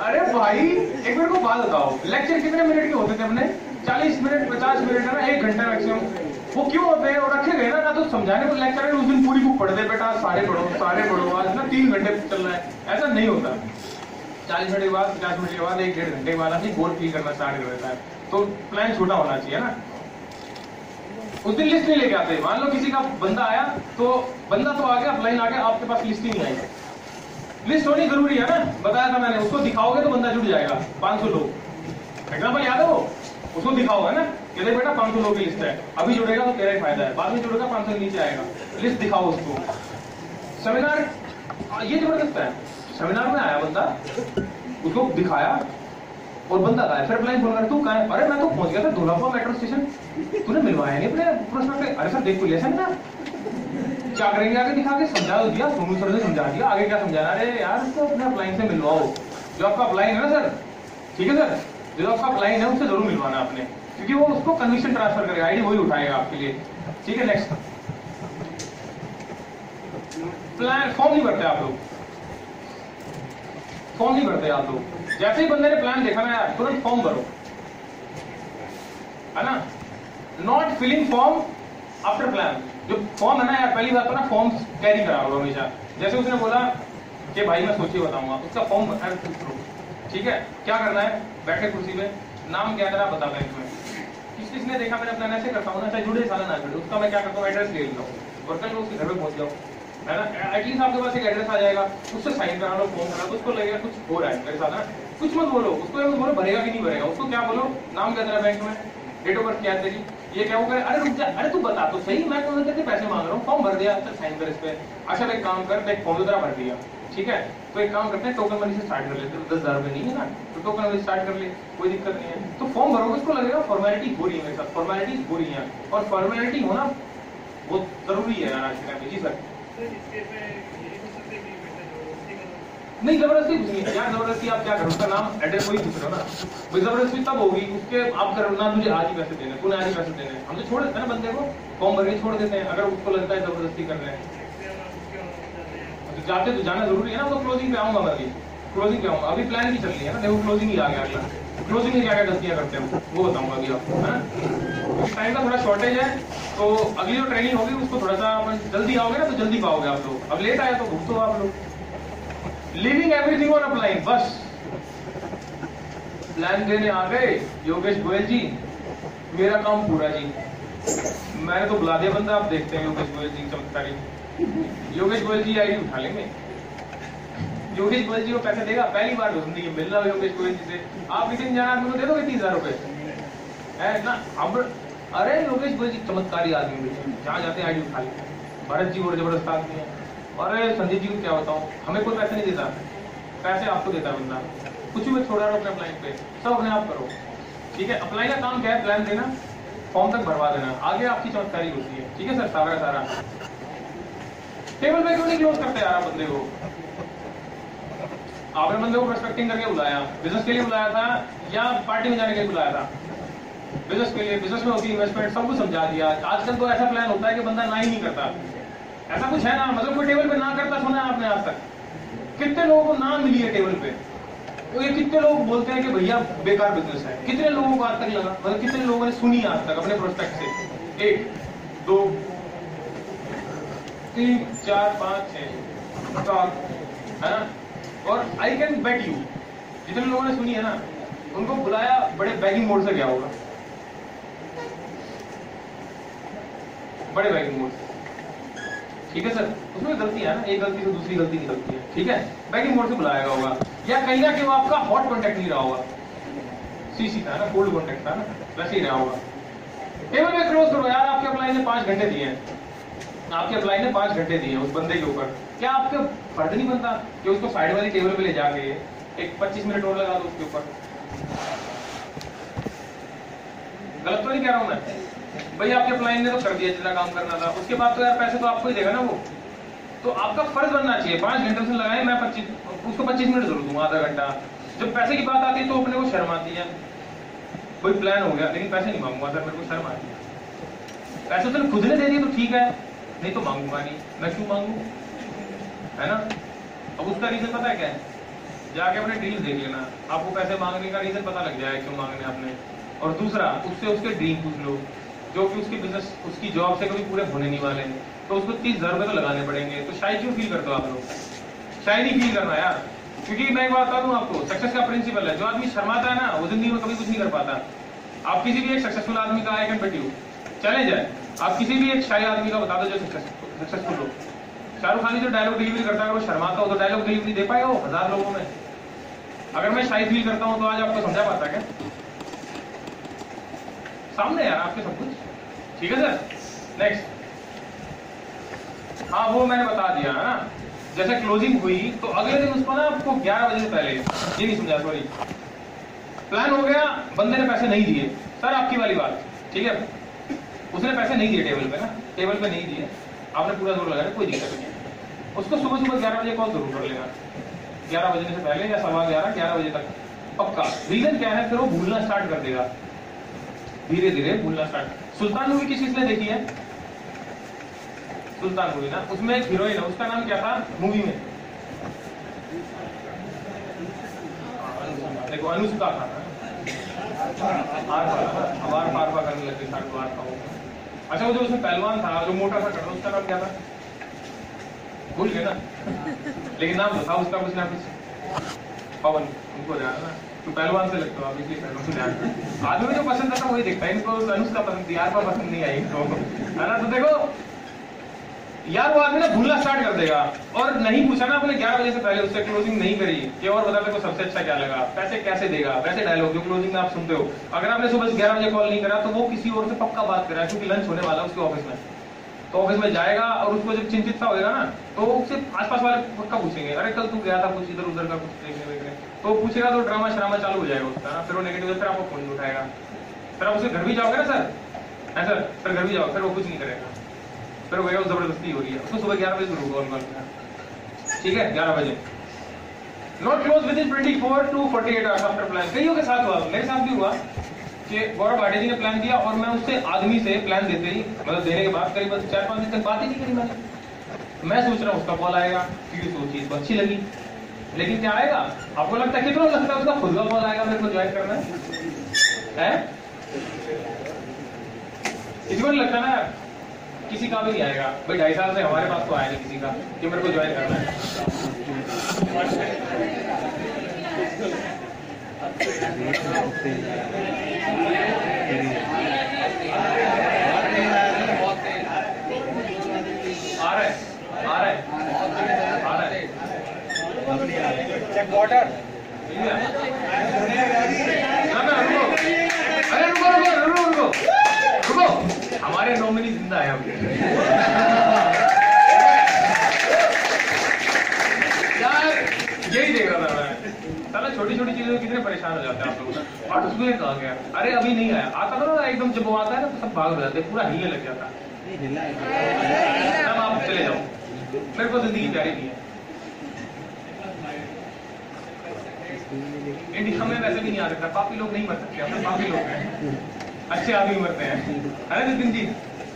अरे भाई एक मेरे को बात बताओ, लेक्चर कितने मिनट के होते थे अपने? 40 मिनट 50 मिनट है ना, 1 घंटा मैक्सिमम। वो क्यों होते हैं? और रखे गए ना तो समझाने को लेक्चर उस दिन पूरी बुक पढ़ दे बेटा, सारे पढ़ो आज ना 3 घंटे चल रहा है, ऐसा नहीं होता। 40 मिनट के बाद 50 मिनट के बाद 1-1.5 घंटे के बाद अपनी गोल फील करना स्टार्ट कर देता है। तो प्लान छोटा होना चाहिए ना। उस दिन लिस्ट नहीं लेके आते। मान लो किसी का बंदा आया तो बंदा तो आ गया, अपलाइन आ गया, आपके पास लिस्ट ही नहीं आई। लिस्ट होनी जरूरी है ना, बताया था मैंने। उसको दिखाओगे तो बंदा जुड़ जाएगा। 500 लोग एग्जाम्पल याद है वो, उसको दिखाओ है ना कि देख बेटा 500 लोग की लिस्ट है, अभी जुड़ेगा तो तेरा ही फायदा है, बाद में जुड़ेगा 500 नीचे आएगा। लिस्ट दिखाओ उसको। सेमिनार ये जबरदस्त है। सेमिनार में आया बंदा, उसको दिखाया और बंदा आया, फिर अप्लाई बोल रहा तू कहाँ है? अरे मैं तो पहुंच गया था धौलाकुआं मेट्रो स्टेशन, तूने मिलवाया नहीं अपने प्रश्न पे। अरे सर देख तो लिया सेमिनार, क्या करेंगे आगे? दिखा के समझा दिया, सोनू सर ने समझा दिया, आगे क्या समझाना? अरे यार तो अपने अपलाइन से मिलवाओ, जो आपका अपलाइन है ना सर, ठीक है सर, जो आपका अपलाइन है उससे जरूर मिलवाना आपने, क्योंकि वो उसको कन्विक्शन ट्रांसफर करेगा, आईडी वही उठाएगा आपके लिए। ठीक है, नेक्स्ट प्लान। फॉर्म नहीं भरते आप लोग, फॉर्म नहीं भरते आप लोग। जैसे ही बंदे ने प्लान देखा ना यार, तुरंत फॉर्म भरो, है ना। Not filling form after plan. जो फॉर्म है ना यार, पहली बात तो ना फॉर्म कैरी करा होगा हमेशा। जैसे उसने बोला कि भाई मैं सोच के बताऊंगा, उसका फॉर्म ठीक है, क्या करना है? बैठे कुर्सी पे, नाम क्या है बता बैंक में, किसने देखा मैंने प्लान ऐसे करता हूँ ना, चाहे जुड़े साला ना जुड़े, उसका मैं क्या करता हूँ एड्रेस ले लेता हूँ और कल उसके घर पे पहुंच जाओ, है ना। एटलीस्ट आपके पास एक एड्रेस आ जाएगा, उससे साइन करा लो, फॉर्म करा, तो उसको लगेगा कुछ हो रहा है मेरे साथ ना। कुछ मत बोलो उसको, बोलो भरेगा कि नहीं भरेगा। उसको क्या बोलो, नाम क्या तेरा बैंक में, डेट ऑफ बर्थ क्या है तेरी, ये क्या होगा? अरे रुक जा, अरे तू बता तो सही, मैं तो तेरे पैसे मांग रहा हूँ, फॉर्म भर दिया, अच्छा साइन कर इस पे। अच्छा एक काम कर, देख फॉर्म तो भर दिया, ठीक है, तो एक काम करते हैं टोकन मनी से स्टार्ट कर लेते हैं। 10,000 रुपए नहीं है ना, तो टोकन मनी स्टार्ट कर ले, कोई दिक्कत नहीं है। तो फॉर्म भरोगे, उसको लगेगा फॉर्मेलिटी हो रही है मेरे साथ, फॉर्मेलिटी हो रही है, और फॉर्मेलिटी होना बहुत जरूरी है आज के टाइम में। जी सर। नहीं जबरदस्ती कुछ नहीं यार, जबरदस्ती आप क्या करो, उसका नाम एड्रेस वही पूछ रहे हो ना, भाई जबरदस्ती तब होगी उसके आप करो ना, तुझे आज ही पैसे देने, तूने आज ही पैसे देने, हम तो छोड़ देते हैं ना बंदे को, फॉर्म भर के छोड़ देते हैं। अगर उसको लगता है जबरदस्ती कर रहे हैं तो जाते तो जाना जरूरी है ना। तो क्लोजिंग पे आऊंगा मैं, अभी क्लोजिंग पे आऊंगा, अभी प्लान भी चल रही है ना, देखो क्लोजिंग ही आ गया अगला। क्लोजिंग में क्या क्या गलतियां करते हैं वो बताऊंगा अभी आपको, है ना। टाइम का थोड़ा शॉर्टेज है, तो अगली जो ट्रेनिंग होगी उसको थोड़ा सा जल्दी आओगे ना तो जल्दी पाओगे आप लोग। अब लेट आया तो भुगतो आप लोग। Living everything on a plan, बस प्लान देने आ गए योगेश गोयल जी, मेरा काम पूरा जी। मैंने तो बुला दिया बंदा, आप देखते हैं योगेश गोयल जी चमत्कारी। योगेश गोयल जी आईडी उठा लेंगे, योगेश गोयल जी को पैसे देगा, पहली बार जिंदगी मिल रहा है योगेश गोयल जी से। आप मीटिंग जाना, आपको दे दोगे 30,000 रुपए, है ना। अब अरे योगेश गोयल जी चमत्कारी आदमी, जहाँ जाते हैं आईडी उठा लेते हैं। भरत जी और जबरदस्त आदमी है। अरे संदीप जी को क्या बताऊं, हमें कोई पैसे नहीं देता, पैसे आपको देता बंदा। कुछ भी छोड़ा रहो अपने अप्लाई पे, सब अपने आप करो, ठीक है। अप्लाई का काम क्या है? प्लान देना, फॉर्म तक भरवा देना, आगे आपकी चमत्कारी होती है, ठीक है सर। सारा सारा टेबल पे क्यों नहीं क्लोज करते यार आप बंदे को? आपने बंदे को प्रोस्पेक्टिंग करके बुलाया, बिजनेस के लिए बुलाया था या पार्टी में जाने के लिए बुलाया था? बिजनेस के लिए। बिजनेस में होती है इन्वेस्टमेंट, सब कुछ समझा दिया। आजकल तो ऐसा प्लान होता है कि बंदा ना ही नहीं करता, ऐसा कुछ है ना, मतलब कोई टेबल पे ना करता सुना है आपने आज तक? कितने लोगों को ना मिली है टेबल पे? तो ये कितने लोग बोलते हैं कि भैया बेकार बिजनेस है? कितने लोगों को आज तक लगा, मतलब कितने लोगों ने सुनी आज तक अपने प्रोस्पेक्ट से? 1 2 3 4 5 6 7, है ना। और आई कैन बेट यू जितने लोगों ने सुनी है ना, उनको बुलाया बड़े बैगिंग मोड से गया होगा, बड़े बैगिंग मोड से, ठीक है सर। उसमें गलती है ना, एक गलती से दूसरी गलती निकलती है, ठीक है। बैगिंग मोड से बुलाया होगा, या कहीं ना कहीं वो आपका हॉट कॉन्टेक्ट नहीं रहा होगा, सीसी था ना, कोल्ड कॉन्टेक्ट था ना, वैसे ही रहा होगा। टेबल में क्लोज करो यार, आपके अप्लाई ने 5 घंटे दिए हैं, आपके अप्लाई ने 5 घंटे दिए उस बंदे के ऊपर। क्या आपके फर्ज नहीं बनता कि उसको साइड वाली टेबल पे ले जाके एक 25 मिनट और लगा दो उसके ऊपर? गलत तो नहीं कह रहा हूं मैं भाई, आपके अप्लाई ने तो कर दिया जितना काम करना था, उसके बाद तो यार पैसे तो आपको ही देगा ना वो। तो आपका फर्ज बनना चाहिए, 5 घंटे से लगाए, मैं 25 मिनट जरूर दूंगा, आधा घंटा। जब पैसे की बात आती है तो अपने को शर्म आती है, कोई प्लान हो गया लेकिन पैसे नहीं मांगूंगा सर, मेरे को शर्म आती है। पैसे तो खुद ने दे दिए तो ठीक है, नहीं तो मांगूंगा नहीं, मैं क्यों मांगू, है ना। अब उसका रीजन पता है क्या है? जाके अपने डील्स देख लेना, आपको पैसे मांगने का रीजन पता लग जाएगा क्यों मांगने आपने। और दूसरा, उससे उसके ड्रीम पूछ लो, जो कि उसके बिजनेस, उसकी जॉब से कभी पूरे होने नहीं वाले हैं, तो उसको 30,000 रुपए तो लगाने पड़ेंगे। तो शायद क्यों फील करते हो आप लोग? शायद ही फील करना यार, क्योंकि मैं एक बात बता दूं आपको, सक्सेस का प्रिंसिपल है, जो आदमी शर्माता है ना वो जिंदगी में कभी कुछ नहीं कर पाता। आप किसी भी एक सक्सेसफुल आदमी का, I can bet you, challenge है, आप किसी भी एक शाही आदमी का बता दो जो सक्सेसफुल हो। शाहरुख खान जो डायलॉग डिलीवरी करता है, अगर वो शर्माता हो तो डायलॉग डिलीवरी दे पाएगा वो 1000 लोगों में? अगर मैं शाही फील करता हूं तो आज आपको समझा पाता क्या? सामने यार आपके सब कुछ, ठीक है सर। नेक्स्ट, हाँ वो मैंने बता दिया है ना, जैसे क्लोजिंग हुई तो अगले दिन उसको ना आपको 11 बजे से पहले, ये नहीं समझा, सॉरी, प्लान हो गया, बंदे ने पैसे नहीं दिए, सर आपकी वाली बात, ठीक है, उसने पैसे नहीं दिए टेबल पे ना, टेबल पे नहीं दिए, आपने पूरा जोर लगाया, कोई दिक्कत नहीं है, उसको सुबह 11 बजे कॉल जरूर कर लेगा, 11 बजने से पहले या 11:15 बजे तक पक्का। रीजन क्या है, फिर वो भूलना स्टार्ट कर देगा, धीरे धीरे भूलना स्टार्ट। सुल्तान मूवी किस चीज ने देखी है? सुल्तान मूवी ना, उसमें एक हीरोइन है, उसका नाम क्या था मूवी में? देखो अनुष्का था, आर पार करने लग गई, अच्छा वो जो उसमें पहलवान था, जो मोटा सा करता, उसका नाम क्या था? भूल गए ना, लेकिन नाम तो था उसका कुछ ना कुछ, पवन, उनको जाना ना, तो पहलवान से लगता हो आप, इसलिए पहलवान से जाना। आदमी जो पसंद आता वही देखता है, इनको अनुष्का पसंद थी, आर पार पसंद नहीं आई इनको, है ना। तो देखो यार वो आदमी ना भूलना स्टार्ट कर देगा, और नहीं पूछा ना आपने 11 बजे से पहले, उससे क्लोजिंग नहीं करी कि और बता दे को सबसे अच्छा क्या लगा, पैसे कैसे देगा, वैसे डायलॉग जो क्लोजिंग में आप सुनते हो। अगर आपने सुबह 11 बजे कॉल नहीं करा तो वो किसी और से पक्का बात कर रहा है, क्योंकि लंच होने वाला है उसके ऑफिस में, तो ऑफिस में जाएगा और उसको जब चिंतित सा होगा ना, तो उससे आसपास वाले पक्का पूछेंगे, अरे कल तू गया था कुछ इधर उधर का कुछ देखने, तो पूछेगा तो ड्रामा शरामा चालू हो जाएगा उसका ना, फिर वो नेगेटिव, फिर आपको फोन नहीं उठाएगा, फिर आप उसके घर भी जाओगे ना सर, है सर, फिर घर भी जाओ, फिर वो कुछ नहीं करेगा, फिर वो कहेगा जबरदस्ती हो रही है, उसको सुबह 11 बजे शुरू कॉल करना, ठीक है, 11 बजे। Not close within 24 to 48 hours after plan. कईयों के साथ हुआ, मेरे साथ भी हुआ कि गौरव भाटिया जी ने प्लान दिया और मैं उससे आदमी से प्लान देते ही, मतलब देने के बाद करीब 4-5 दिन तक बात ही नहीं करी मैंने। मैं सोच रहा हूँ उसका कॉल आएगा क्योंकि वो चीज को अच्छी लगी, लेकिन क्या आएगा आपको लगता है, कितना लगता है उसका खुद का कॉल आएगा मेरे को ज्वाइन करना है? किसी को नहीं लगता ना, किसी का भी नहीं आएगा भाई, 2.5 साल से हमारे पास तो आया नहीं किसी का कि मेरे को ज्वाइन करना है। आ रहा है चेक वाटर, अरे रुको, हमारे नॉमिनी जिंदा है अभी यार, यही देख रहा था मैं, साला छोटी छोटी चीजों में कितने परेशान हो जाते हैं आप लोग ना। और उसमें कहा गया, अरे अभी नहीं आया, आता था ना एकदम, जब वो आता है ना तो सब भाग हो जाते, पूरा हिलने लग जाता, तब आप चले जाओ, मेरे को जिंदगी प्यारी नहीं है। इंडिया में वैसे भी नहीं आ सकता, पापी लोग नहीं मर सकते, हम पापी लोग हैं, अच्छे आदमी मरते हैं, है ना नितिन जी?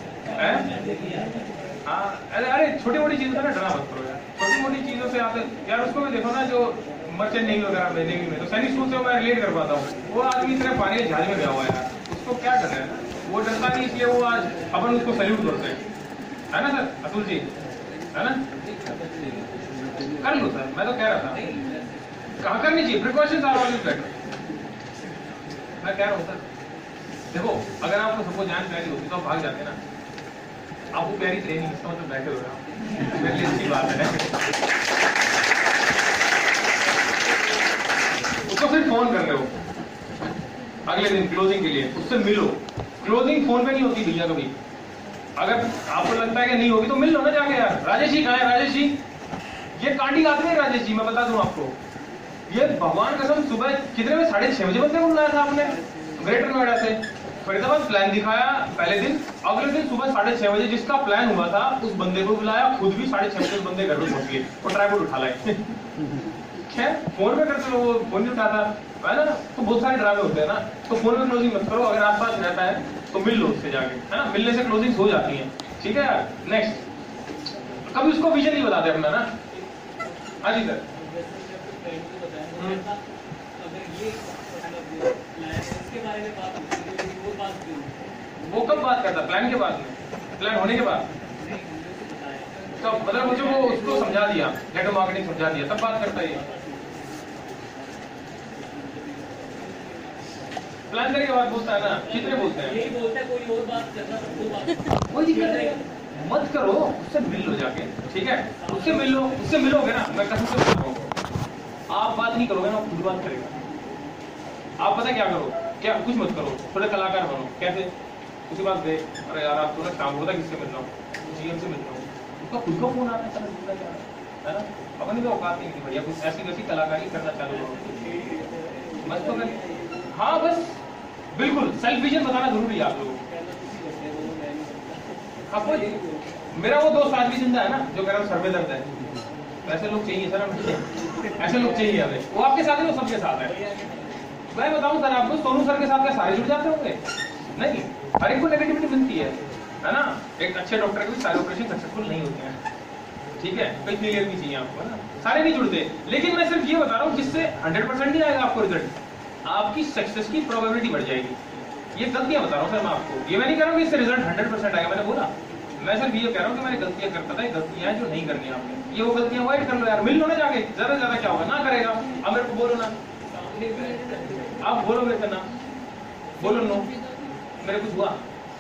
हाँ, अरे छोटी मोटी चीजों से ना डरा मत करो यार, छोटी मोटी चीजों से आप यार, उसको भी देखो ना जो मर्चेंट नेवी वगैरह में, नेवी में, तो सैनिक स्कूल से मैं रिलेट कर पाता हूँ, वो आदमी इतने पानी के जहाज में गया हुआ है यार, उसको क्या डर है, वो डरता नहीं, इसलिए वो आज अपन उसको सैल्यूट करते हैं, है ना सर अतुल जी, है ना? कर लो सर, मैं तो कह रहा था कहा करनी चाहिए, प्रिकॉशंस आर ऑलवेज बेटर, मैं कह रहा हूँ सर। देखो अगर आपको सबको जान प्यारी होती तो आप भाग जाते ना, आपको प्यारी ट्रेनिंग, इसका मतलब बैठे हो रहा, मेरे लिए अच्छी बात है। उसको फिर फोन कर लो अगले दिन क्लोजिंग के लिए, उससे मिलो, क्लोजिंग फोन पे नहीं होती भैया कभी, अगर आपको लगता है कि नहीं होगी तो मिल लो ना जाके यार। राजेश जी कहाँ है? राजेश जी, ये कांडी आदमी है राजेश जी, मैं बता दूं आपको, ये भगवान कसम सुबह कितने में 6:30 बजे बंदे को बुलाया था आपने ग्रेटर नोएडा से, फरीदाबाद प्लान दिखाया पहले दिन, अगले दिन सुबह 6:30 बजे जिसका प्लान हुआ था उस बंदे को बुलाया, खुद भी 6:30 बजे बंदे घर में पहुंच गए और ट्राइपॉड उठा लाए। फोन पे करते लोग, फोन नहीं उठाता है ना, तो बहुत सारे ड्रामे होते हैं ना, तो फोन में क्लोजिंग मत करो, अगर आसपास रहता है तो मिल लो उससे जाके, है ना, मिलने से क्लोजिंग हो जाती है, ठीक है। नेक्स्ट, कभी उसको विजन नहीं बताते अपना ना, हाँ जी सर, वो कब बात करता? प्लान के बाद में, प्लान होने के बाद? तो मतलब मुझे वो उसको समझा दिया, नेटवर्क मार्केटिंग समझा दिया, तब बात करता है। प्लान करने के बाद बोलता है ना, कितने बोलते हैं? यही बोलते हैं, कोई और बात करना, कोई दिक्कत नहीं, मत करो, उससे मिल लो जाके, ठीक है? उससे मिल लो, उससे मिलोगे ना, मैं कसम से बता रहा हूँ, आप बात नहीं करोगे ना, खुद बात करेगा। आप पता क्या करो, क्या कुछ मत करो, थोड़े कलाकार बनो। कैसे? उसके पास दे, अरे यार आप थोड़ा काम होता, किससे मिल रहा हूँ? जीएम से मिल रहा हूँ, उसका खुद का फोन आता है ना, अपनी तो औकात नहीं थी भैया, कुछ ऐसी वैसी कलाकारी करना चालू करो, बस। तो हाँ बस बिल्कुल सेल्फ विजन बताना जरूरी है आप लोगों को। मेरा वो दोस्त आज भी जिंदा है ना, जो कह रहा है सर में दर्द है, ऐसे लोग चाहिए सर हमें, ऐसे लोग चाहिए हमें। वो आपके साथ है, वो सबके साथ है। मैं बताऊं सर आपको, सोनू सर के साथ क्या सारे जुड़ जाते होंगे? नहीं, हर एक को नेगेटिविटी मिलती है ना। एक अच्छे डॉक्टर के भी सारे ऑपरेशन सक्सेसफुल नहीं होते हैं, ठीक है? कोई क्लियर भी चाहिए आपको, है ना, सारे नहीं जुड़ते। लेकिन मैं सिर्फ ये बता रहा हूँ, जिससे 100% नहीं आएगा आपको रिजल्ट, आपकी सक्सेस की प्रोबेबिलिटी बढ़ जाएगी। ये गलतियां बता रहा हूँ सर मैं आपको, ये मैं नहीं कह रहा हूँ कि इससे रिजल्ट 100% आएगा, मैंने बोला। मैं सिर्फ ये कह रहा हूँ कि मैंने गलतियां करता था, गलतियां जो नहीं करनी आपने, ये वो गलतियां अवॉइड कर लो यार, मिल लो ना जाके, ज्यादा से ज्यादा क्या होगा, ना करेगा। अब मेरे को बोलो ना, आप बोलो मेरे से ना, बोलो नो, मेरे कुछ हुआ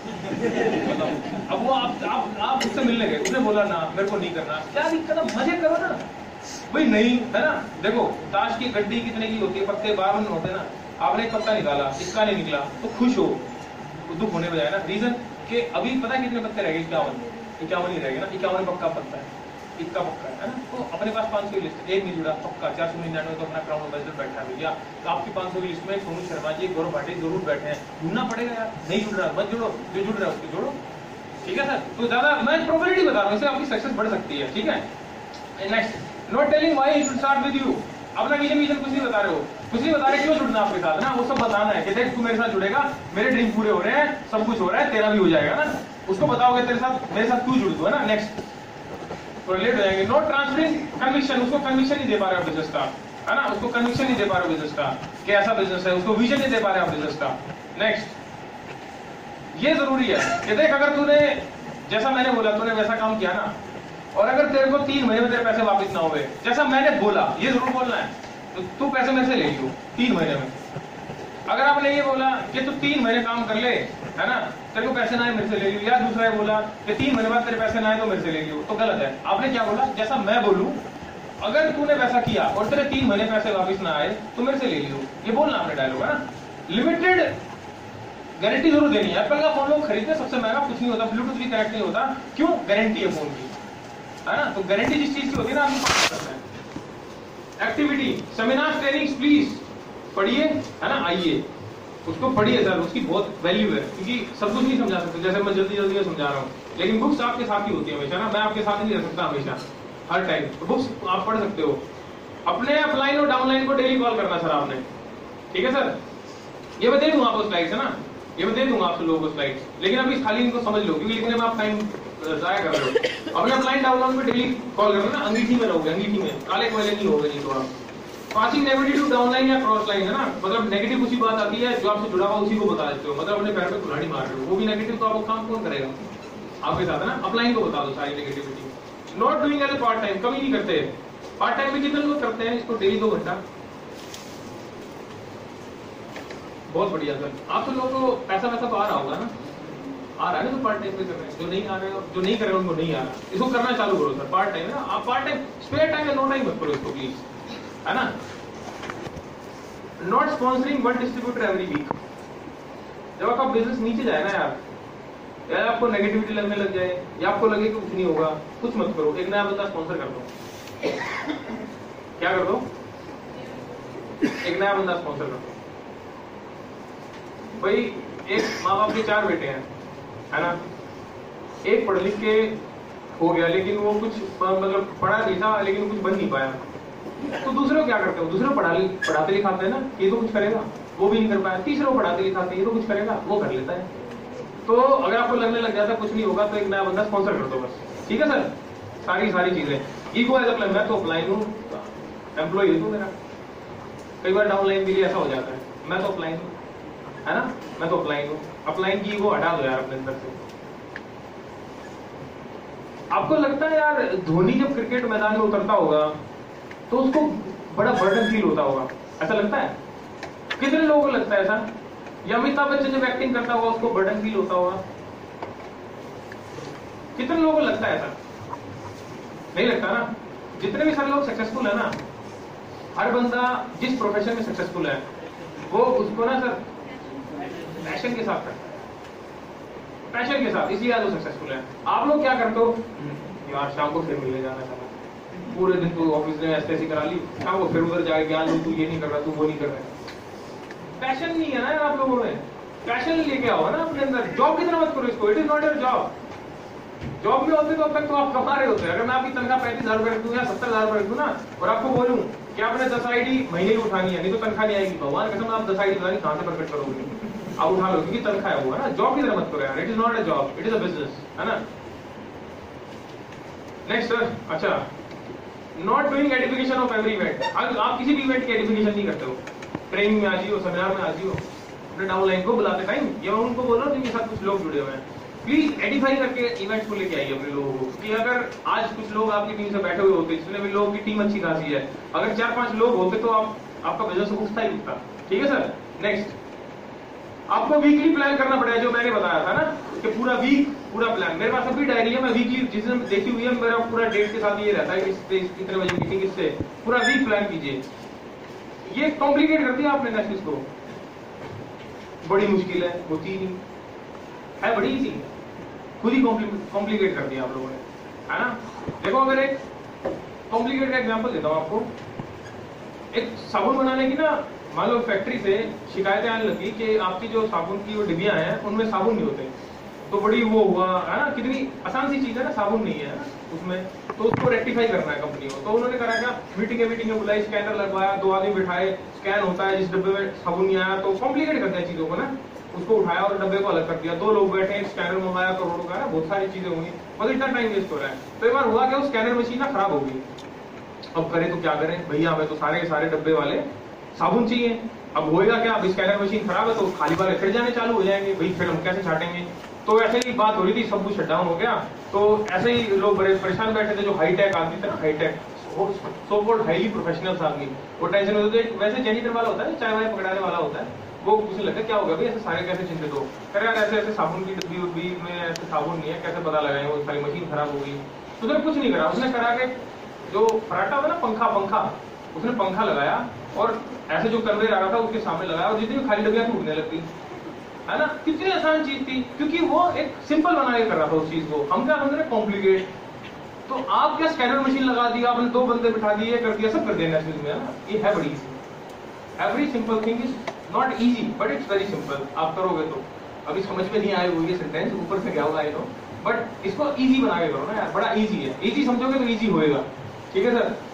अब वो आप उससे मिलने गए, उसने बोला ना मेरे को नहीं करना, क्या दिक्कत है, मजे करो ना भाई। नहीं है ना, देखो ताश की गड्डी कितने की होती है, पत्ते 52 होते हैं ना, आपने एक पत्ता निकाला, इसका नहीं निकला, तो खुश हो, दुख होने बजाय ना। रीजन कि अभी पता है कितने पत्ते रह गए? 51 ही रह गए ना, 51 पक्का पत्ता है, इक्का पक्का है ना। तो अपने पास 500 की लिस्ट, एक नहीं जुड़ा पक्का, 499 तो अपना क्राउन एम्बेसडर बैठा है भैया। तो आपकी 500 की लिस्ट में सोनू शर्मा जी, गौरव भाटी जरूर बैठे हैं, ढूंढना पड़ेगा यार। नहीं जुड़ रहा मत जुड़ो, जो जुड़ रहा है उसको जोड़ो, ठीक है सर? तो ज्यादा मैं प्रोबेबिलिटी बता रहा हूँ, इससे आपकी सक्सेस बढ़ सकती है, ठीक है? Next, not telling why he should start with you. अपना विजन कुछ नहीं बता रहे हो, कुछ नहीं बता रहे क्यों जुड़ना आपके साथ ना, वो सब बताना है कि देख तू मेरे साथ जुड़ेगा, मेरे ड्रीम पूरे हो रहे हैं, सब कुछ हो रहा है, तेरा भी हो जाएगा ना। उसको बताओगे तेरे साथ, मेरे साथ क्यों जुड़ दो, है ना। नेक्स्ट, रिलेट हो जाएंगे। नॉट ट्रांसफरिंग कन्विक्शन, उसको कन्विक्शन नहीं दे पा रहे हो बिजनेस का, है ना, उसको कन्विक्शन नहीं दे पा रहे हो बिजनेस का कि ऐसा बिजनेस है, उसको विजन नहीं दे पा रहे हो बिजनेस का। नेक्स्ट, ये जरूरी है कि देख अगर तूने जैसा मैंने बोला तूने वैसा काम किया ना, और अगर तेरे को 3 महीने में तेरे पैसे वापस ना हुए जैसा मैंने बोला, ये जरूर बोलना है, तो तू पैसे मेरे से ले लियो 3 महीने में। अगर आपने ये बोला कि तू 3 महीने काम कर ले, है ना, तेरे को पैसे ना आए मेरे से ले लियो, या दूसरा ये बोला कि 3 महीने बाद तेरे पैसे ना आए तो मेरे से ले लियो, तो गलत है। आपने क्या बोला? जैसा मैं बोलूं, अगर तूने वैसा किया और तेरे 3 महीने पैसे वापस ना आए तो मेरे से ले लियो, ये बोलना आपने डायलॉग, है ना। लिमिटेड गारंटी जरूर देनी है। एप्पल का फोन लोग खरीदते, सबसे महंगा कुछ नहीं होता, ब्लूटूथ भी कनेक्ट नहीं होता, क्यों? गारंटी है फोन की, है ना। तो गारंटी जिस चीज की होती है ना, आपको पास करना है। एक्टिविटी, सेमिनार, ट्रेनिंग्स प्लीज पढ़िए, है ना, आइए, उसको पढ़िए सर, उसकी बहुत वैल्यू है, क्योंकि सब कुछ नहीं समझा सकते, जैसे मैं जल्दी जल्दी समझा रहा हूँ, लेकिन बुक्स आपके साथ ही होती है हमेशा ना, मैं आपके साथ नहीं रह सकता हमेशा, हर टाइम। तो बुक्स आप पढ़ सकते हो। अपने अपलाइन और डाउनलाइन को डेली कॉल करना सर आपने, ठीक है सर। ये मैं दे दूंगा आपको स्लाइड्स, है ना, ये मैं दे दूंगा आप लोगों को स्लाइड्स, लेकिन अभी खाली इनको समझ लो, क्योंकि लिखने में आप टाइम जाया कर रहे हो। अपने अपलाइन डाउनलाइन पे डेली कॉल करना ना, अंगीठी में रहोगे, अंगीठी में, काले कोयले नहीं होगे नहीं थोड़ा। पासिंग नेगेटिव डाउनलाइन या क्रॉस लाइन, है ना, मतलब नेगेटिव उसी बात आती है जो आपसे जुड़ा हुआ उसी को बता देते हो, मतलब अपने पैर पे कुल्हाड़ी मार रहे हो, वो भी नेगेटिव, तो आपको काम कौन करेगा आपके साथ, है ना। अपलाइन को बता दो सारी negativity. Not doing as a part time, कभी नहीं करते। पार्ट टाइम में कितने लोग करते हैं इसको? डेली 2 घंटा, बहुत बढ़िया सर। आप सब लोगों को पैसा वैसा तो आ रहा होगा ना, आ रहा है ना, तो पार्ट टाइम पे कर रहे हैं। जो नहीं आ रहे हो, जो नहीं कर रहे उनको नहीं आ रहा, इसको करना चालू करो सर। पार्ट टाइम है ना, आप पार्ट टाइम, स्पेयर टाइम या नो टाइम मत करो इसको प्लीज, है ना। Not sponsoring one distributor every week. जब आपका बिजनेस नीचे जाए ना यार, या आपको नेगेटिविटी लगने लग जाए, या आपको लगे कि कुछ नहीं होगा, कुछ मत करो, एक नया बंदा स्पॉन्सर कर दो। क्या कर दो? एक नया बंदा स्पॉन्सर कर दो। भाई एक माँ बाप के 4 बेटे हैं, है ना, एक पढ़ लिख के हो गया लेकिन वो कुछ मतलब पढ़ा नहीं था लेकिन कुछ बन नहीं पाया, तो दूसरे को क्या करते हो? दूसरे पढ़ाते लिखाते हैं ना, ये तो कुछ करेगा, वो भी नहीं कर पाया। तीसरे को पढ़ाते लिखाते, ये तो कुछ करेगा, वो कर लेता है। तो अगर आपको लगने लग जाता कुछ नहीं होगा, तो एक नया बंदा स्पॉन्सर कर दो बस, ठीक है सर। सारी चीजें ईगो एज अ मैं तो अप्लाई हूँ, एम्प्लॉय हूँ मेरा, कई बार डाउनलाइन के लिए ऐसा हो जाता है, मैं तो अपलाइन हूँ, है ना, मैं तो अपलाइन हूँ, अपलाइन की वो हटा दो यार अपने अंदर से। आपको लगता है यार धोनी जब क्रिकेट मैदान में उतरता होगा तो उसको बड़ा बर्डन फील होता होगा, ऐसा लगता है? कितने लोगों को लगता है ऐसा? या अमिताभ बच्चन जब एक्टिंग करता होगा उसको बर्डन फील होता होगा? कितने लोगों को लगता है ऐसा? नहीं लगता ना। जितने भी सारे लोग सक्सेसफुल है ना, हर बंदा जिस प्रोफेशन में सक्सेसफुल है वो उसको ना सर पैशन के साथ करता है, पैशन के साथ, इसलिए आज वो सक्सेसफुल है। आप लोग क्या करते हो, यार शाम को फिर मिलने जाना था, पूरे दिन तू ऑफिस में ऐसे करा ली, शाम को फिर उधर जाके ज्ञान तू ये नहीं कर रहा, तू वो नहीं कर रहा। पैशन नहीं है ना यार आप लोगों में, पैशन लेके आओ ना अपने अंदर। जॉब की तरह मत करो इसको, it is not your job. Job में होते तो अब तक तो आप कमा रहे होते। अगर मैं आपकी तनख्वाह 35,000 रुपए रख दूं या 70,000 रुपए रख दूं ना, और आपको बोलूं कि आपने 10 आईडी महीने की उठानी है, नहीं तो तनख्वाह नहीं आएगी, भगवान कसम आप 10 आईडी कहां से प्रकट करोगे? आप उठा लो, क्योंकि तनख्वाह है वो, है ना। जॉब की तरह मत करो यार, it is not a job, it is a business, है ना। नेक्स्ट सर, अच्छा, not doing edification of every event. आप किसी भी इवेंट की एडिफिकेशन नहीं करते हो, ट्रेनिंग में आ जियो, सेमिनार में आ जियो, अपने डाउनलाइन को बुलाते टाइम, या उनको बोलो जिनके साथ कुछ लोग जुड़े हुए हैं, प्लीज एडिफाई करके इवेंट को लेके आइए अपने लोगों को। कि अगर आज कुछ लोग आपकी टीम से बैठे हुए होते, जितने भी लोगों की टीम अच्छी खासी है, अगर 4-5 लोग होते तो आपका बिजनेस उठता ही उठता। ठीक है सर। नेक्स्ट, आपको वीकली प्लान करना पड़ेगा, जो मैंने बताया था ना कि पूरा वीक पूरा प्लान। मेरे पास अभी डायरी है, मैं वीकली जिस दिन देखी हुई है, मेरा पूरा डेट के साथ ये रहता है कि कितने बजे मीटिंग, इससे पूरा वीक प्लान कीजिए। ये कॉम्प्लिकेट कर दिया आपने नेशनल को, बड़ी मुश्किल है, होती नहीं है, बड़ी इजी, खुद ही कॉम्प्लिकेट कर दिया आप लोगों ने, है ना। देखो, अगर एक कॉम्प्लिकेट का एग्जांपल देता हूं आपको। एक साबुन बनाने की ना, मान लो फैक्ट्री से शिकायतें आने लगी कि आपकी जो साबुन की वो डिब्बियां हैं उनमें साबुन नहीं होते, तो बड़ी वो हुआ, है ना। कितनी आसान सी चीज है ना, साबुन नहीं है उसमें, तो उसको रेक्टिफाई करना है कंपनी को। तो उन्होंने करा क्या, मीटिंग बुलाई, स्कैनर लगवाया, 2 आदमी बिठाए, स्कैन होता है, जिस डब्बे में साबुन नहीं आया, तो कॉम्प्लिकेट करते हैं चीजों को ना। उसको उठाया और डब्बे को अलग कर दिया, 2 लोग बैठे, स्कैनर मंगाया करोड़ों का, बहुत सारी चीजें होंगी, मतलब इतना टाइम वेस्ट हो रहा है। तो एक बार हुआ क्या, स्कैनर मशीन ना खराब हो गई। अब करें तो क्या करें भैया, हमें तो सारे के सारे डब्बे वाले साबुन चाहिए। अब होएगा क्या, अब स्कैनर मशीन खराब है तो खाली वाले फिर जाने चालू हो जाएंगे, भाई फिर हम कैसे छाटेंगे। तो ऐसे ही बात हो रही थी, सब कुछ शट डाउन हो गया। तो ऐसे ही लोग बड़े परेशान बैठे थे, जो हाईटेक आदमी थे ना, high tech so called highly professionals आदमी, वो टेंशन होते थे। वैसे जेनिटर वाला होता है, चाय वाय पकड़ाने वाला होता है, वो पूछने लगा क्या हो गया भाई, ऐसे सारे कैसे चिंतित हो? कह यार ऐसे ऐसे साबुन की डिब्बी में ऐसे साबुन नहीं है, कैसे पता लगाए, वो सारी मशीन खराब हो गई। तो उसने कुछ नहीं करा, उसने करा के जो फराटा था ना, पंखा, उसने पंखा लगाया और ऐसे जो कन्वेयर आ रहा था उसके सामने लगाया, और जितनी खाली डब्बियां टूटने लगती, है ना। कितनी आसान चीज थी, क्योंकि वो एक सिंपल बना के कर रहा था उस चीज को। हम क्या समझ रहे कॉम्प्लिकेट। तो आप क्या स्कैनर मशीन लगा दिया, आपने 2 बंदे बिठा दिए, कर दिया, सब कर दिया नेशनल में, है ना। ये है बड़ी easy. Every simple thing is not easy but it's very simple. आप करोगे तो, अभी समझ में नहीं आए हुई ये सेंटेंस, ऊपर से क्या होगा आई नो, बट इसको इजी बना के करो ना यार, बड़ा इजी है। इजी समझोगे तो इजी होएगा। ठीक है सर।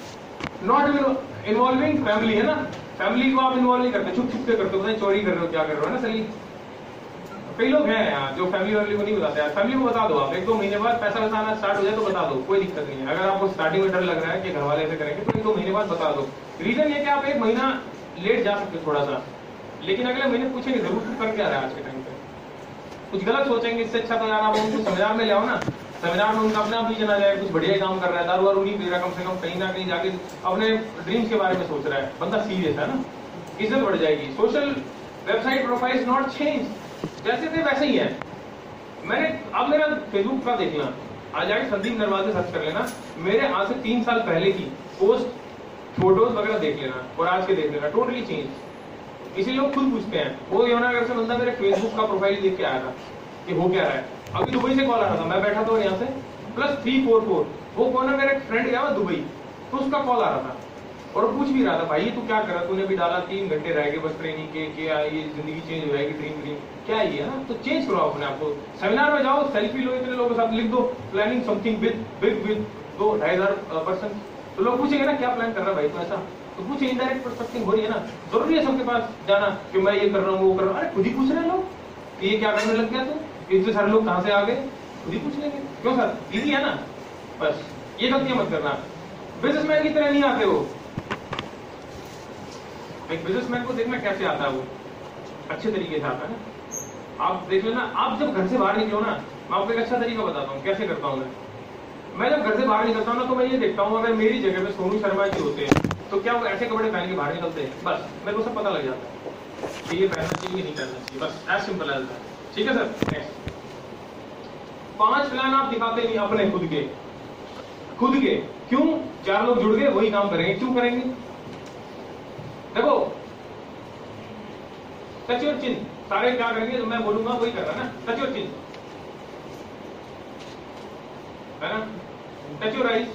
नॉट इन्वॉल्विंग फैमिली, है ना। फैमिली को आप इन्वॉल्व नहीं करते, छुप छुप के करते हो, चोरी कर रहे हो, क्या कर रहे हो, है ना सही। कई लोग हैं यार जो फैमिली को नहीं बताते यार। फैमिली को बता दो, आप 1-2 महीने बाद पैसा बचाना स्टार्ट हो जाए तो बता दो, कोई दिक्कत नहीं है। अगर आपको स्टार्टिंग में डर लग रहा है कि घर वाले ऐसे करेंगे, तो 1-2 महीने बाद बता दो। रीजन ये कि आप 1 महीना लेट जा सकते थोड़ा सा, लेकिन अगले महीने पूछेंगे जरूर कर क्या रहा है आज के टाइम पे, कुछ गलत सोचेंगे। इससे अच्छा तो यार आप उनको सेमिनार में ले आओ ना, सेमिनार में उनका अपने आप भी जना जाए, कुछ बढ़िया ही काम कर रहा है, दारू वारू नहीं पी रहा, कम से कम कहीं ना कहीं जाके अपने ड्रीम्स के बारे में सोच रहा है, बंदा सीरियस है ना, इज्जत बढ़ जाएगी। Social website profile not change, जैसे थे वैसे ही है। मैंने अब मेरा फेसबुक का देखना, आज जाके संदीप नरवाल से सर्च कर लेना, मेरे आज से 3 साल पहले की पोस्ट, फोटोज वगैरह देख लेना और आज के देख लेना, टोटली चेंज। इसीलिए लोग खुद पूछते हैं, वो यमुनानगर से बंदा मेरे फेसबुक का प्रोफाइल देख के आया था कि हो क्या रहा है। अभी दुबई से कॉल आ रहा था, मैं बैठा था यहाँ से +344, वो कौन है, मेरा एक फ्रेंड गया हुआ दुबई, तो उसका कॉल आ रहा था और पूछ भी रहा था, भाई तू क्या कर रहा, तूने भी डाला 3 घंटे रह गए बस ट्रेनिंग के, क्या ये जिंदगी चेंज हो जाएगी, ड्रीम क्या है ये, है ना। तो चेंज करो अपने आप को। सेमिनार में जाओ, सेल्फी लो, इतने लोगों के साथ लिख दो प्लानिंग समथिंग बिग विद 2,500 तो लोग पूछेंगे ना क्या प्लान कर रहा है भाई, तो ऐसा तो कुछ इनडायरेक्ट पर्सपेक्टिव हो रही है ना। जरूरी है सबके पास जाना कि मैं ये कर रहा हूँ वो कर रहा हूँ, अरे खुद ही पूछ रहे हैं लोग कि ये क्या करने लग गया, तो इतने सारे लोग कहाँ से आ गए, खुद ही पूछ लेंगे। क्यों सर, इजी है ना। बस ये गलतियां मत करना, बिजनेसमैन की तरह नहीं आते हो। एक बिजनेसमैन को देखना कैसे आता है, वो अच्छे तरीके से आता है ना। आप देख लेना, आप जब घर से बाहर निकलो ना, मैं आपको एक अच्छा तरीका बताता हूँ कैसे करता हूँ मैं जब घर से बाहर निकलता हूँ ना, तो मैं ये देखता हूँ अगर मेरी जगह पे सोनू शर्मा जी होते हैं तो क्या वो ऐसे कपड़े पहन के बाहर निकलते हैं? बस मेरे को सब पता लग जाता है कि ये पहनना चाहिए नहीं पहनना चाहिए, बस एज सिंपल एज दैट। ठीक है सर। नेक्स्ट 5 प्लान आप दिखाते नहीं अपने खुद के क्यों? 4 लोग जुड़ गए वही काम करेंगे, क्यों करेंगे? देखो टच योर चिन, सारे क्या करेंगे जो मैं बोलूंगा वही कर रहा है ना, टच योर चिन है ना, टच योर आइज।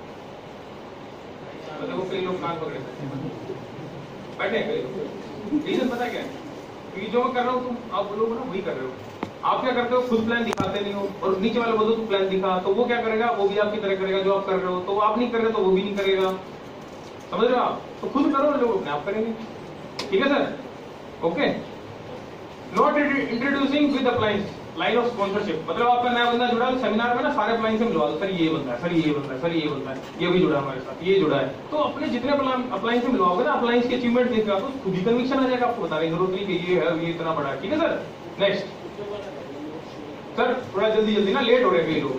देखो कई लोग कान पकड़े बैठे, रीजन पता क्या है? क्योंकि जो मैं कर रहा हूँ तुम आप बोलोगे ना वही कर रहे हो। आप क्या करते हो, खुद प्लान दिखाते नहीं हो और नीचे वाले बोलो तू प्लान दिखा, तो वो क्या करेगा, वो भी आपकी तरह करेगा जो आप कर रहे हो। तो आप नहीं कर रहे तो वो भी नहीं करेगा, समझ रहे हो आप? तो खुद करो, लोग अपने आप करेंगे। ठीक है sir, okay. Not introducing with appliance, line of sponsorship, मतलब आपका नया बंदा जुड़ा है सेमिनार में ना, सारे अप्लायंस से मिलवा दो, सर ये बंदा है, सर ये बंदा है, सर ये बंदा है, ये भी जुड़ा है हमारे साथ, ये जुड़ा है। तो अपने जितने अप्लायंस से मिलवाओगे ना, अप्लायंस की अचीवमेंट देखकर आपको खुद ही कन्विक्शन आ जाएगा, आपको बताने की जरूरत नहीं कि ये है, ये इतना बड़ा है। ठीक है सर। नेक्स्ट सर, थोड़ा जल्दी ना, लेट हो रहे कई लोग।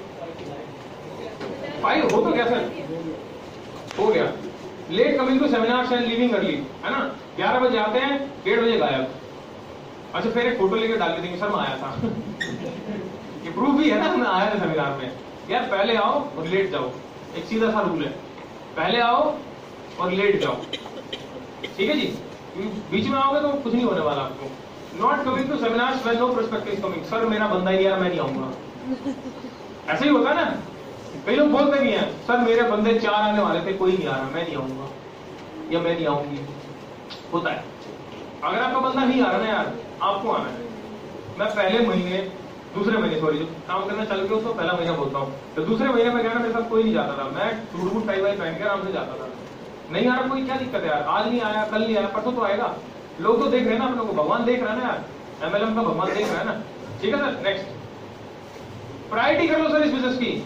5 हो तो गया सर, हो गया। Late coming to seminar and leaving early, है ना। 11 बजे आते हैं, 1:30 बजे गायब। अच्छा फिर एक फोटो लेके डाल के देंगे, सर मैं आया था ये प्रूफ भी है ना, मैं आया था सेमिनार में। यार पहले आओ और लेट जाओ, एक सीधा सा रूल है, पहले आओ और लेट जाओ। ठीक है जी, बीच में आओगे तो कुछ नहीं होने वाला आपको। Not coming to seminars when no prospective is coming, sir मेरा बंदा ही यार मैं नहीं आऊंगा। ऐसे ही होता है ना, कई लोग बोलते भी हैं सर मेरे बंदे 4 आने वाले थे, कोई नहीं आ रहा, मैं नहीं आऊंगा या मैं नहीं आऊंगी। होता है। अगर आपका बंदा नहीं आ रहा ना यार, आपको आना है। मैं पहले महीने दूसरे महीने सॉरी जो काम करना चालू किया उसको पहला महीना बोलता हूँ, तो दूसरे महीने में गया ना, मेरे साथ कोई नहीं जाता था, मैं सूट टाई वाई पहन के आराम से जाता था। नहीं आ रहा कोई, क्या दिक्कत है यार, आज नहीं आया कल नहीं आया परसों तो आएगा। लोग तो देख रहे हैं ना अपने को, भगवान देख रहा है ना यार, MLM का भगवान देख रहा है ना। ठीक है सर। नेक्स्ट प्रायोरिटी कर लो सर इस बिजनेस की,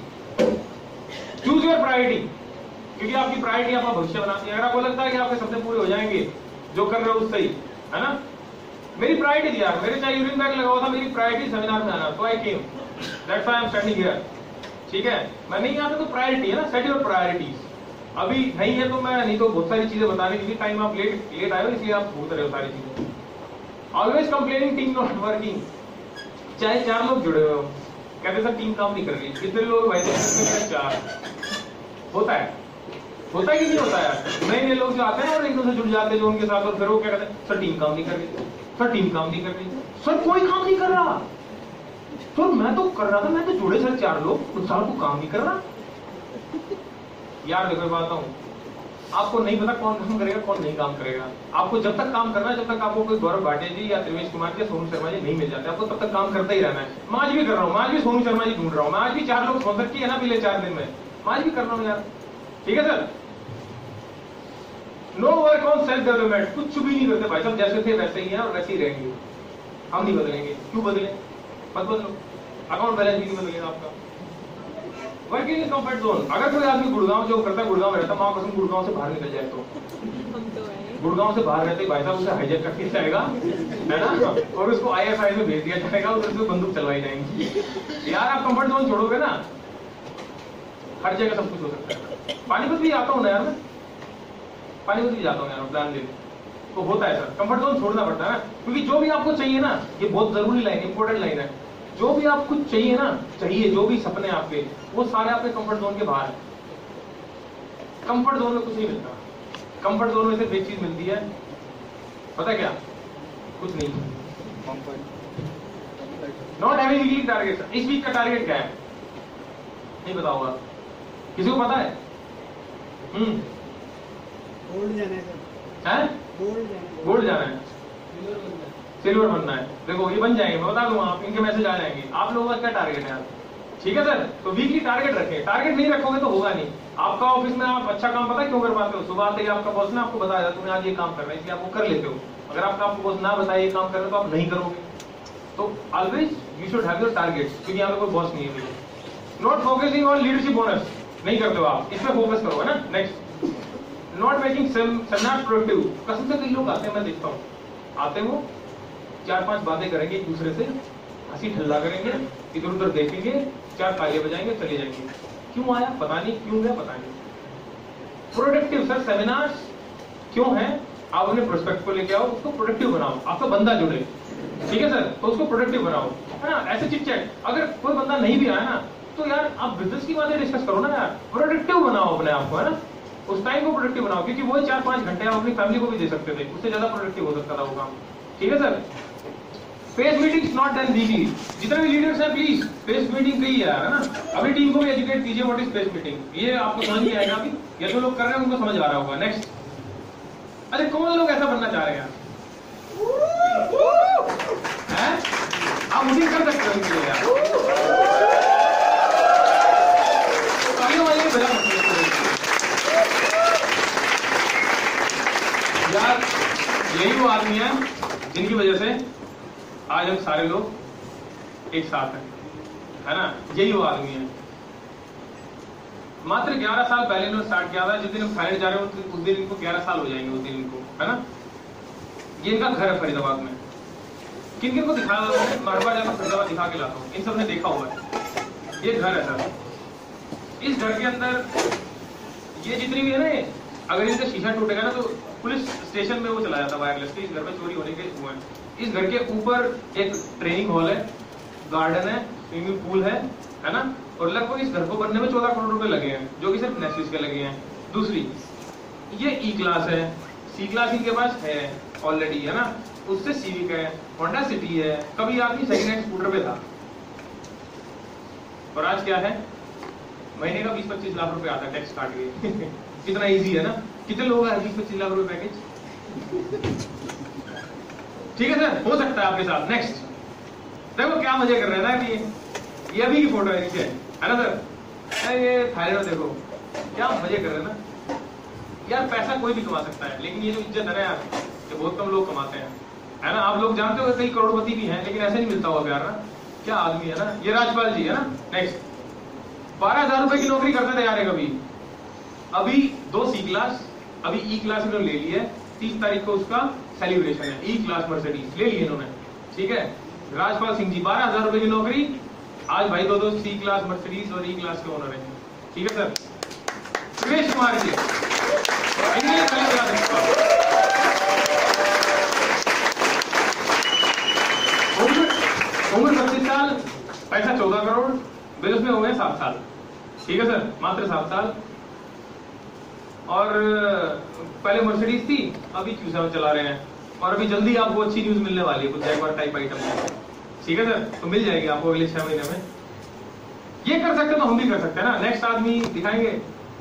चूज योर प्रायोरिटी, क्योंकि आपकी प्रायोरिटी आपका भविष्य बनाती है। अगर आपको लगता है कि आपके सपने पूरे हो जाएंगे जो कर रहे हो उससे ही, है ना। मेरी प्रायोरिटी थी यार, मेरे चाहे यूरिन बैग लगा हुआ था, मेरी प्रायोरिटी सेमिनार में आना, तो I came, that's why I am standing here. ठीक है, मैं नहीं आता तो प्रायोरिटी है ना, सेट योर प्रायोरिटीज। अभी नहीं है तो मैं नहीं तो बहुत सारी चीजें बताने के लिए, टाइम आप लेट आए हो इसलिए आप भूल रहे हो सारी चीजें। Always complaining team not working, चाहे 4 लोग जुड़े हुए हो, कहते सर टीम काम नहीं कर रही, कितने लोग भाई 4 होता है कि नहीं होता है? नए लोग जो आते हैं और एक दूसरे जुड़ जाते हैं जो उनके साथ, और फिर वो क्या कहते हैं सर टीम काम नहीं कर रही, सर टीम काम नहीं कर रही, सर कोई काम नहीं कर रहा, सर मैं तो कर रहा था, मैं तो जुड़े सर 4 लोग, उस साल को काम नहीं कर रहा। यार देखो बात हूँ, आपको नहीं पता कौन काम करेगा कौन नहीं काम करेगा। आपको जब तक काम करना है, जब तक आपको कोई गौरव भाटिया जी या त्रिवेश कुमार जी या सोनू शर्मा जी नहीं मिल जाते, आपको तब तक काम करते ही रहना है। मैं आज भी कर रहा हूँ, मैं आज भी सोनू शर्मा जी ढूंढ रहा हूँ, मैं आज भी 4 लोग स्पॉन्सर किए ना पिछले 4 दिन में, मैं आज भी कर रहा हूँ यार। ठीक है sir. No work on self development, कुछ भी नहीं करते भाई साहब, जैसे थे वैसे ही हैं और वैसे ही रहेंगे, हम नहीं बदलेंगे। क्यों बदले? मत बदलो, अकाउंट बैलेंस भी नहीं बदलेगा आपका। वर्किंग इन कंफर्ट जोन, अगर कोई आदमी गुड़गांव जो करता है, गुड़गांव में रहता, माँ कसम गुड़गांव से बाहर निकल जाए तो गुड़गांव से बाहर रहते भाई साहब उसे हाईजैक करके जाएगा, है ना, और उसको ISI में भेज दिया जाएगा, उधर से बंदूक चलवाई जाएंगी। यार आप कंफर्ट जोन छोड़ोगे ना, हर जगह सब कुछ हो सकता है। पानीपत भी आता हूँ ना यार, मैं पानीपत भी जाता हूँ यार प्लान देने, तो होता है सर, कंफर्ट जोन छोड़ना पड़ता है ना, क्योंकि जो भी आपको चाहिए ना, ये बहुत जरूरी लाइन, इंपॉर्टेंट लाइन है, जो भी आपको चाहिए ना, चाहिए जो भी सपने आपके, वो सारे आपके कंफर्ट जोन के बाहर है। कंफर्ट जोन में कुछ नहीं मिलता, कंफर्ट जोन में सिर्फ एक चीज मिलती है, पता क्या? कुछ नहीं। नॉट हैविंग वीकली टारगेट, इस वीक का टारगेट क्या है नहीं पता होगा, किसी को पता है? गोल्ड जाना है, गोल्ड जाना है, सिल्वर बनना है। देखो ये बन जाएंगे, मैं बता दूंगा, आप इनके मैसेज आ जाएंगे। आप लोगों का क्या टारगेट है यार? ठीक है सर, तो वीकली टारगेट रखें, टारगेट नहीं रखोगे तो होगा नहीं। आपका ऑफिस में आप अच्छा काम पता है क्यों कर पाते हो? सुबह आते ही आपका बॉस ने आपको बताया तुम्हें आज ये काम करना है, इसलिए आप वो कर लेते हो। अगर आपका बॉस ना बताए ये काम करना तो आप नहीं करोगे। तो always you should have your targets, क्योंकि यहाँ पे कोई बॉस नहीं है। Not focusing on leadership bonus, नहीं करते हो आप, इस पे फोकस करो, है ना। Next not making seminar productive. कसम से कई लोग आते हैं, मैं देखता हूँ, आते हैं वो 4-5 बातें करेंगे एक दूसरे से, हंसी ठल्ला करेंगे, इधर उधर देखेंगे, 4 तालियां बजाएंगे, चले जाएंगे। क्यों आया पता नहीं, क्यों गया पता नहीं। प्रोडक्टिव सर सेमिनार्स क्यों है? आप अपने प्रोस्पेक्ट को लेके आओ, उसको प्रोडक्टिव बनाओ, आपका बंदा जुड़े, ठीक है सर, तो उसको प्रोडक्टिव बनाओ, है ना। ऐसे चिट चैट, अगर कोई बंदा नहीं भी आया ना तो यार आप बिजनेस की बातें डिस्कस करो ना यार, प्रोडक्टिव बनाओ अपने आप को, है ना। उस टाइम को प्रोडक्टिव बनाओ, क्योंकि वो 4-5 घंटे आप अपनी फैमिली को भी दे सकते थे, उससे ज्यादा प्रोडक्टिव हो सकता था वो काम, ठीक है sir. Face meeting not done weekly. जितने भी लीडर्स हैं प्लीज फेस मीटिंग कही है ना। अभी टीम को भी एजुकेट कीजिए व्हाट इज फेस मीटिंग, ये आपको समझ नहीं आएगा अभी, ये जो लोग कर रहे हैं उनको समझ आ रहा होगा। नेक्स्ट, अरे कौन लोग ऐसा बनना चाह रहे हैं? आप मीटिंग कर सकते हो उनके लिए यार, यार यही वो आदमी है जिनकी वजह से आज हम सारे लोग एक साथ हैं, है ना। यही वो आदमी है। मात्र 11 साल पहले इन्होंने स्टार्ट किया था। जिस दिन हम थाईलैंड जा रहे हो उस दिन इनको 11 साल हो जाएंगे, उस दिन इनको, है ना। ये इनका घर है फरीदाबाद में। किन किन को दिखा रहा हूँ, हर बार जाकर फरीदाबाद दिखा के लाता हूँ, इन सब ने देखा हुआ है। ये घर है सर। इस घर के अंदर ये जितनी भी है ना, अगर इनका शीशा टूटेगा ना तो पुलिस स्टेशन में वो चला जाता वायरलेस के। इस घर में चोरी होने के हुए हैं। इस घर के ऊपर एक ट्रेनिंग हॉल है, गार्डन है, स्विमिंग पूल है ना। और लगभग इस घर को बनने में 14 करोड़ रुपए लगे हैं, जो कि सिर्फ नेटफ्लिक्स के लगे हैं। दूसरी, ये ई क्लास है, सी क्लास इनके पास है ऑलरेडी, है ना। उससे सिविक है, होंडा सिटी है। कभी आदमी सेकंड हैंड स्कूटर पे था, और आज क्या है, महीने का 20-25 लाख रुपए आता है टैक्स काट के। कितना इजी है ना। कितने लोग हैं 20-25 लाख रुपए पैकेज, ठीक है सर, हो सकता है आपके साथ। नेक्स्ट देखो क्या मजे कर रहे हैं ना, ये अभी की फोटो है नीचे, है ना सर। ये थाईलैंड में देखो क्या मजे कर रहे हैं ना यार। पैसा कोई भी कमा सकता है, लेकिन ये जो इज्जत है ना यार, ये बहुत कम लोग कमाते हैं, है ना। आप लोग जानते हो कई करोड़पति भी हैं, लेकिन ऐसे नहीं मिलता हुआ प्यार ना। क्या आदमी है ना ये राजपाल जी, है ना। नेक्स्ट, 12,000 रुपए की नौकरी करते थे यार कभी। अभी 2 सी क्लास, अभी ई क्लास इन्होंने ले ली है। 30 तारीख को उसका सेलिब्रेशन है। ई क्लास मर्सिडीज ले ली इन्होंने, ठीक है। राजपाल सिंह जी 12,000 रुपए की नौकरी, आज भाई 2 सी क्लास मर्सिडीज और ई क्लास के ओनर है, ठीक है सर। सुरेश कुमार जी उम्र 25 साल, पैसा 14 करोड़, बिजनेस में हो गए 7 साल, ठीक है सर, मात्र 7 साल। और पहले मर्सिडीज थी, अभी Q7 चला रहे हैं। और अभी जल्दी आपको अच्छी न्यूज मिलने वाली है, कुछ जैगवार टाइप आइटम, ठीक है सर। तो मिल जाएगी आपको अगले 6 महीने में। ये कर सकते हैं तो हम भी कर सकते हैं ना। नेक्स्ट आदमी दिखाएंगे।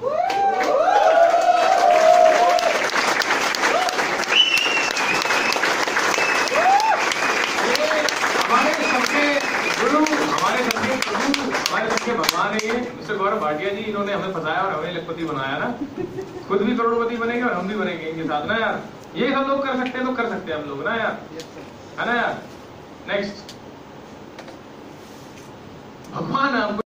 हमारे सबके गुरु, हमारे सबके प्रभु, हमारे सबके भगवान है ये मिस्टर गौरव भाटिया जी। इन्होंने हमें फंसाया और हमें लखपति बनाया ना। खुद भी करोड़पति बनेंगे और हम भी बनेंगे इनके साथ ना यार। ये सब लोग कर सकते हैं तो कर सकते हैं हम लोग ना यार, है ना यार। नेक्स्ट, भगवान हमको